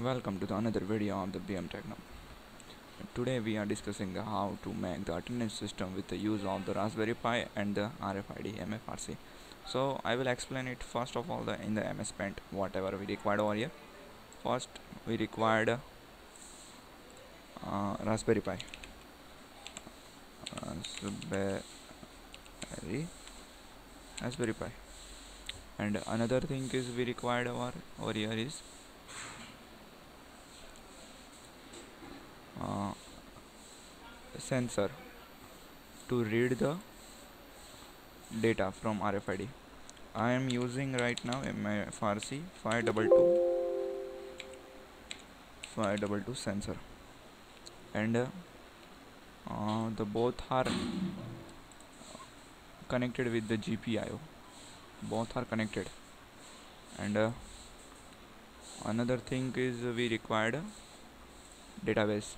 Welcome to the another video of the BM Techno. Today we are discussing how to make the attendance system with the use of the Raspberry Pi and the RFID MFRC. So I will explain it first of all in the MS Paint whatever we required over here. First we required Raspberry Pi. Raspberry Pi. And another thing is we required over here is sensor to read the data from RFID. I am using right now MFRC 522 sensor, and the both are connected with the GPIO. Both are connected, and another thing is we required a database.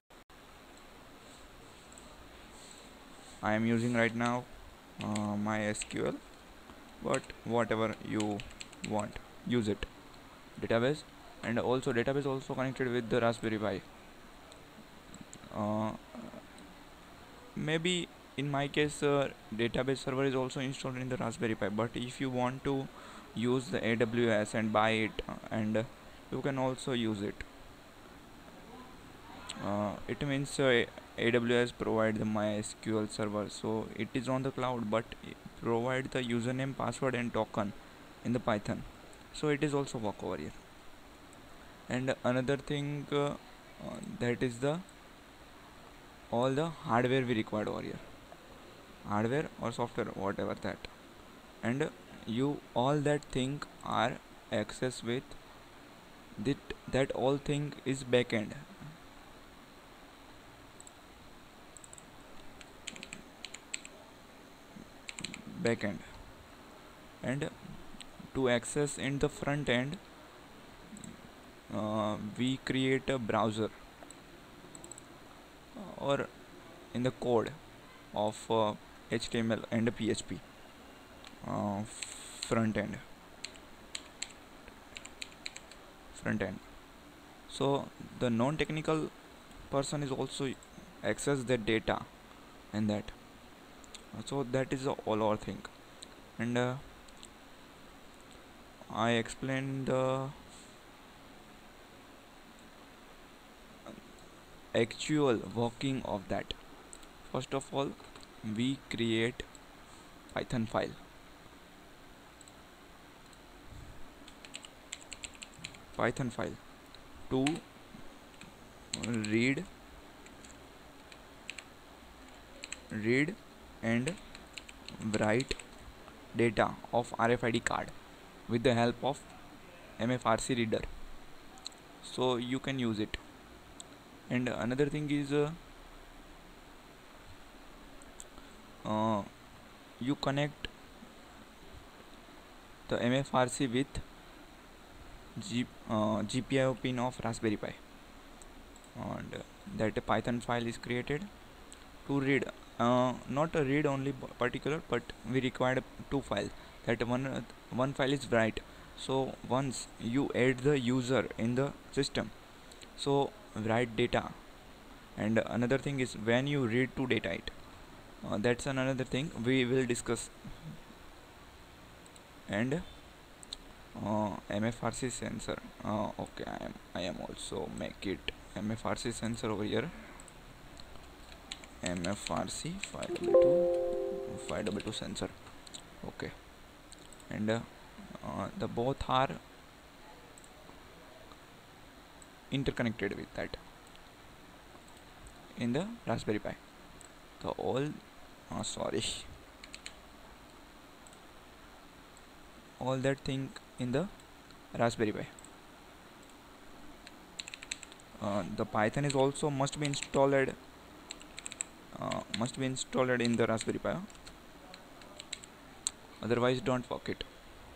I am using right now MySQL, but whatever you want, use it. Database, and also database also connected with the Raspberry Pi. Maybe in my case database server is also installed in the Raspberry Pi, but if you want to use the AWS and buy it, and you can also use it. It means AWS provide the MySQL server, so it is on the cloud, but provide the username, password and token in the Python, so it is also work over here. And another thing, that is the all the hardware we required over here, hardware or software, whatever that, and you all that thing are access with that all thing is backend. And to access in the front end, we create a browser or in the code of HTML and PHP front end. So the non-technical person is also access the data and that. So that is all our thing, and I explained the actual working of that. First of all, we create Python file. To read and write data of RFID card with the help of MFRC reader, so you can use it. And another thing is you connect the MFRC with GPIO pin of Raspberry Pi, and that Python file is created to read, not a read only particular, but we required two files. That one file is write, so once you add the user in the system, so write data. And another thing is when you read to data it, that's another thing we will discuss. And MFRC sensor, okay, I am also make it MFRC sensor over here, MFRC 522 sensor. Okay, and the both are interconnected with that in the Raspberry Pi. The all all that thing in the Raspberry Pi. The Python is also must be installed in the Raspberry Pi, otherwise don't work it.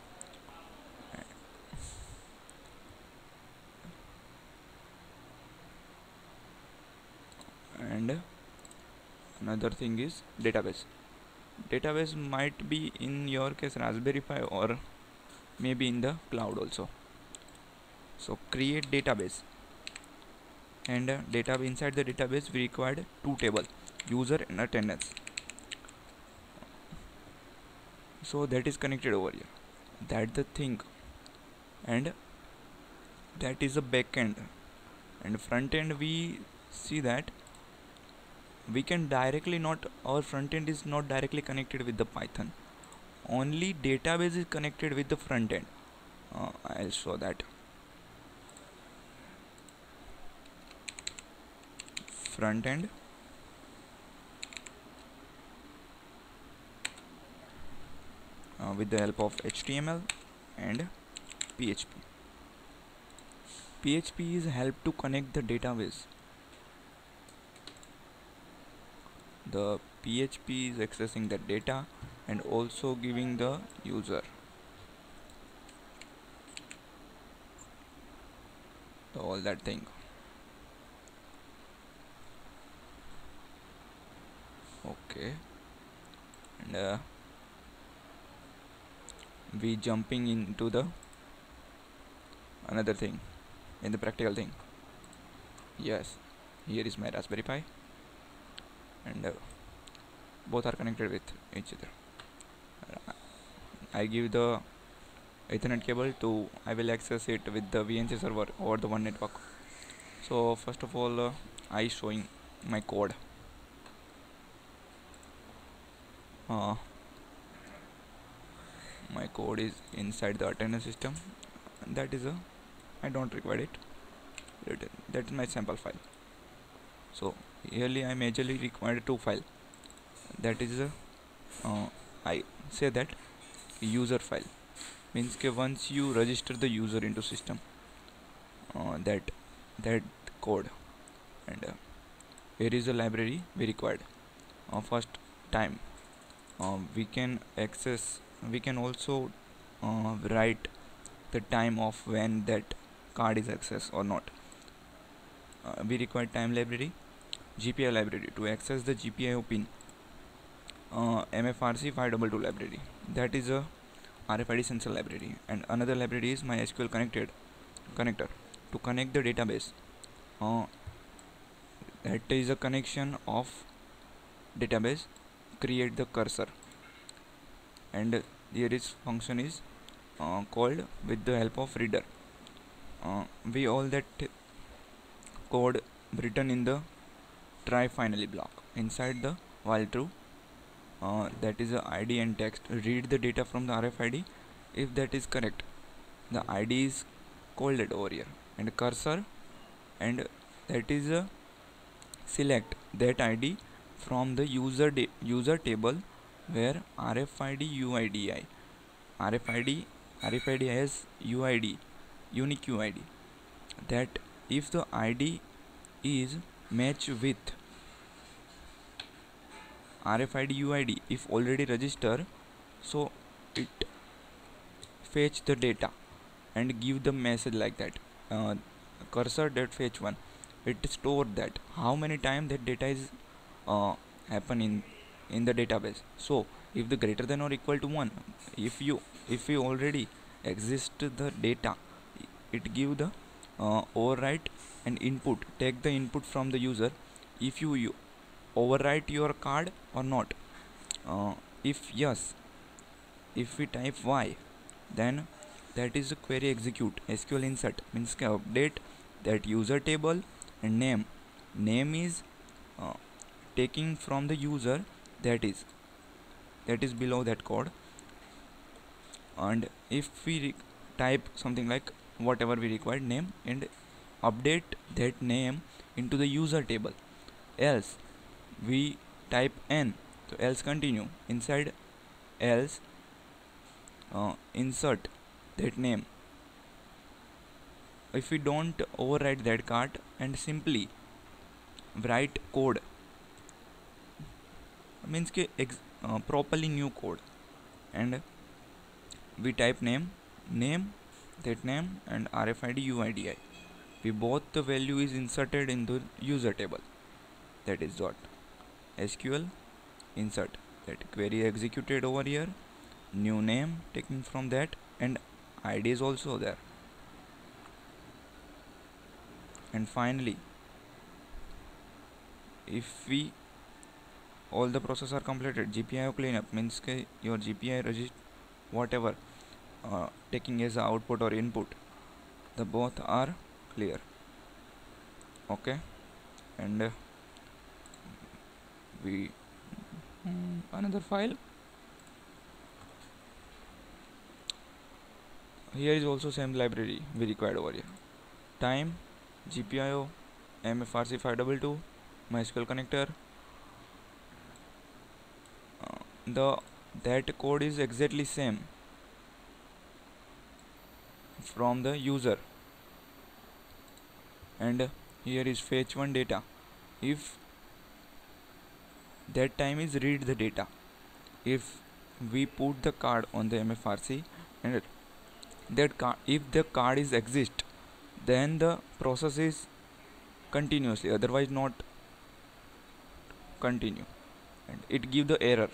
And another thing is database might be in your case Raspberry Pi or maybe in the cloud also. So create database, and inside the database we required two table, user and attendance. So that is connected over here, that the thing, and that is a backend. And front end, we see that we can directly not, our front end is not directly connected with the Python, only database is connected with the front end. I'll show that. Front end, with the help of HTML and PHP. PHP is help to connect the database. The PHP is accessing the data and also giving the user all that thing. Okay, and we jumping into the another thing, in the practical thing. Yes, here is my Raspberry Pi, and both are connected with each other. I give the Ethernet cable to, I will access it with the VNC server over the one network. So first of all, I showing my code. My code is inside the attendance system. That is I don't require it. That is my sample file. So yearly I majorly required two file. That is I say that user file means ke once you register the user into system, that code, and here is a library we required. First time we can access, we can also write the time of when that card is accessed or not. We require time library, GPIO library to access the GPIO pin, MFRC 522 library, that is a RFID sensor library, and another library is MySQL connector to connect the database. That is a connection of database, create the cursor, and here is function is called with the help of reader. We all that code written in the try finally block inside the while true, that is a ID and text, read the data from the RFID. If that is correct, the ID is called it over here, and cursor, and that is a select that ID from the user table where RFID has UID, unique UID, that if the ID is match with RFID UID if already registered, so it fetch the data and give the message like that, cursor that fetch one, it store that how many times that data is happen in the database. So if the greater than or equal to 1, if you already exist the data, it give the overwrite and input, take the input from the user if you overwrite your card or not. If yes, if we type y, then that is a query execute, SQL insert means update that user table, and name is taking from the user, that is below that code. And if we type something like whatever we required name, and update that name into the user table, else we type n, so else continue inside, else insert that name. If we don't overwrite that card and simply write code, means ke properly new code, and we type name, that name, and RFID UIDI, we both the value is inserted in the user table, that is dot SQL insert, that query executed over here, new name taken from that, and ID is also there. And finally, if we all the process are completed, GPIO cleanup means your GPI register whatever taking as a output or input, the both are clear. Okay, and we another file. Here is also same library we required over here. Time, GPIO, MFRC 522, MySQL connector. The that code is exactly same from the user. And here is fetch one data. If that time is read the data. If we put the card on the MFRC and that card, if the card is exist, then the process is continuously, otherwise not continue, and it give the error.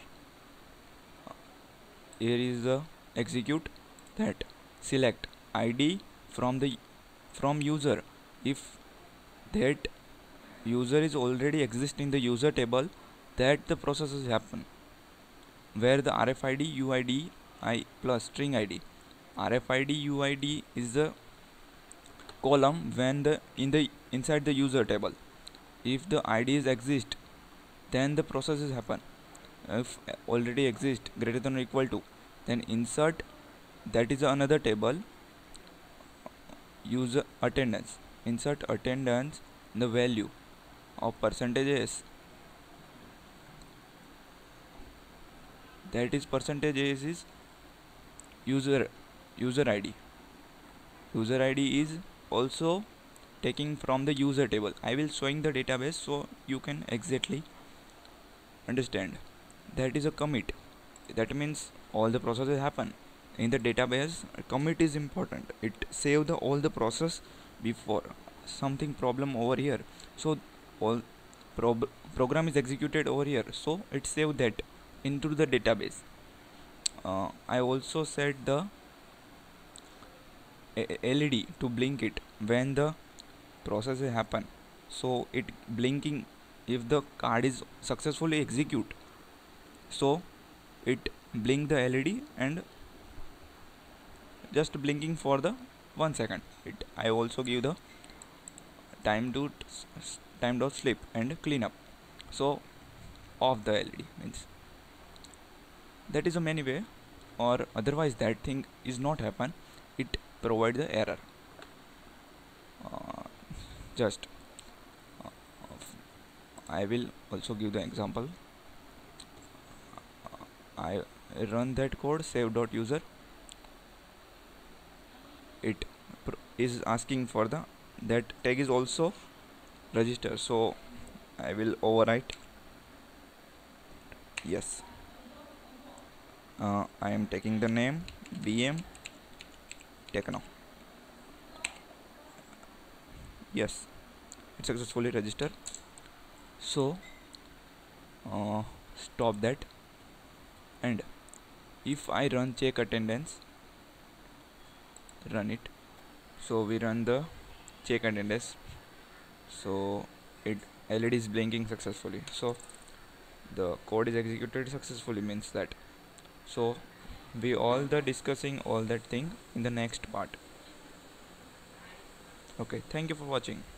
Here is the execute that select ID from user. If that user is already exist in the user table, that the processes happen, where the RFID UID I plus string ID. RFID UID is the column when the inside the user table. If the IDs exist, then the processes happen. If already exist greater than or equal to, then insert, that is another table, user attendance, insert attendance, the value of percentage s, that is percentage s is user ID. User ID is also taking from the user table. I will showing the database so you can exactly understand. That is a commit. That means all the processes happen in the database. Commit is important. It save the all the process before something problem over here. So all program is executed over here. So it save that into the database. I also set the LED to blink it when the processes happen. So it blinking if the card is successfully execute. So it blink the LED and just blinking for the 1 second. I also give the time dot sleep and clean up. So off the LED means that is a many way, or otherwise that thing is not happen. It provide the error. Just I will also give the example. I run that code save.user. It is asking for the that tag is also register, so I will overwrite yes. I am taking the name BM Techno. Yes, it successfully registered. So stop that, and if I run check attendance, run it. So we run the check attendance, so it LED is blinking successfully, so the code is executed successfully, means that. So we all the discussing all that thing in the next part. Okay, thank you for watching.